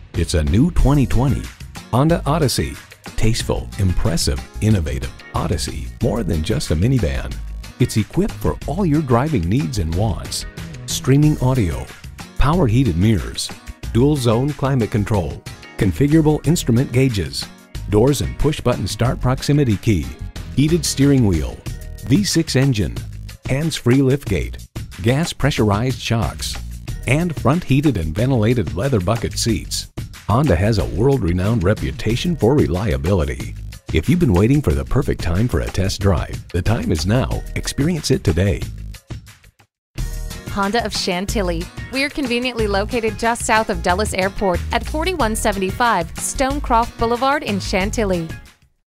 It's a new 2020 Honda Odyssey. Tasteful, impressive, innovative Odyssey, more than just a minivan. It's equipped for all your driving needs and wants. Streaming audio, power heated mirrors, dual zone climate control, configurable instrument gauges, doors and push button start proximity key, heated steering wheel, V6 engine, hands-free liftgate, gas pressurized shocks, and front heated and ventilated leather bucket seats. Honda has a world-renowned reputation for reliability. If you've been waiting for the perfect time for a test drive, the time is now. Experience it today. Honda of Chantilly. We are conveniently located just south of Dulles Airport at 4175 Stonecroft Boulevard in Chantilly.